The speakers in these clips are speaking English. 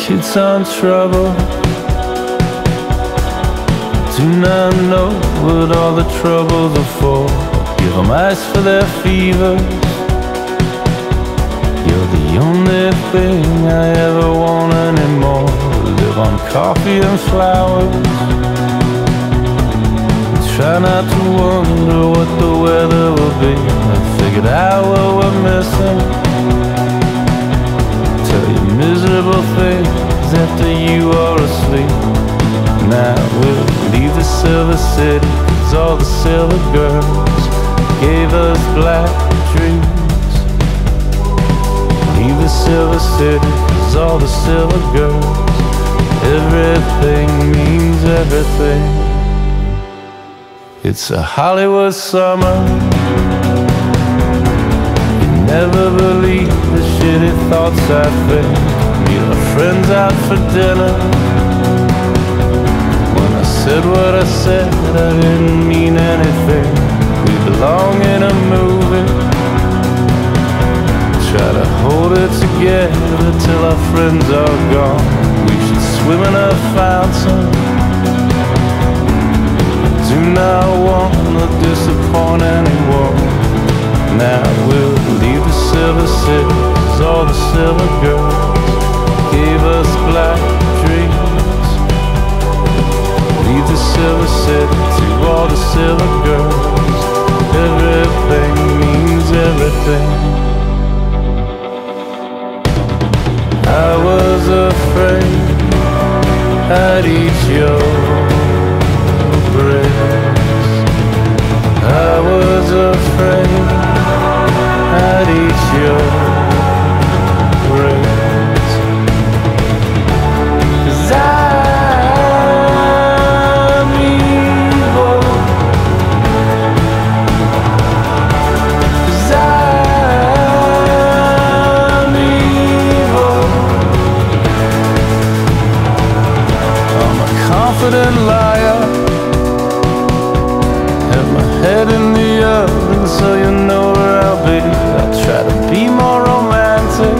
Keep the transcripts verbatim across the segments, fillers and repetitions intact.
kids on trouble. Do not know what all the troubles are for. Give them ice for their fevers. You're the only thing I ever want anymore. Live on coffee and flowers. Try not to wonder what the weather will be. I figured out what we're missing. Tell you miserable things after you are asleep. Now we'll leave the silver city, 'cause all the silver girls gave us black dreams. Leave the silver city, 'cause all the silver girls, everything means everything. It's a Hollywood summer. You never believe the shitty thoughts I think. Meet our friends out for dinner. When I said what I said, I didn't mean anything. We belong in a movie. Try to hold it together till our friends are gone. We should swim in a fountain. Do not want to disappoint anyone. Now we'll leave the silver city, 'cause all the silver girls gave us black dreams. Leave the silver city to all the silver girls. Everything means everything. I was afraid I'd eat your breast. I was afraid I'd eat your breast. 'Cause I'm evil. 'Cause I'm evil. I'm a confident liar. Head in the oven so you know where I'll be. I'll try to be more romantic.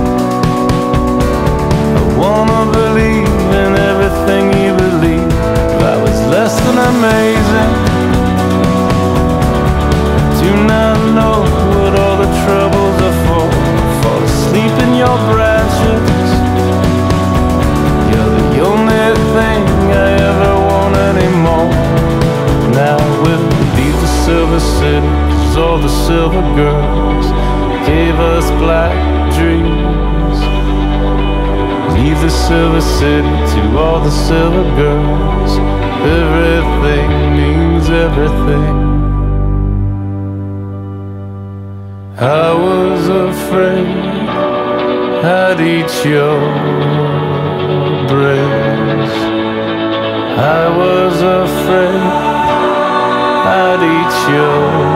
I wanna believe in everything you believe. If I was less than amazing, I do not know what all the troubles are for. Fall asleep in your branches. You're the only thing I ever want anymore. Now we'll leave the silver city, 'cause all the silver girls gave us black dreams. Leave the silver city to all the silver girls. Everything means everything. I was afraid I'd eat your breast. I was afraid I'd eat your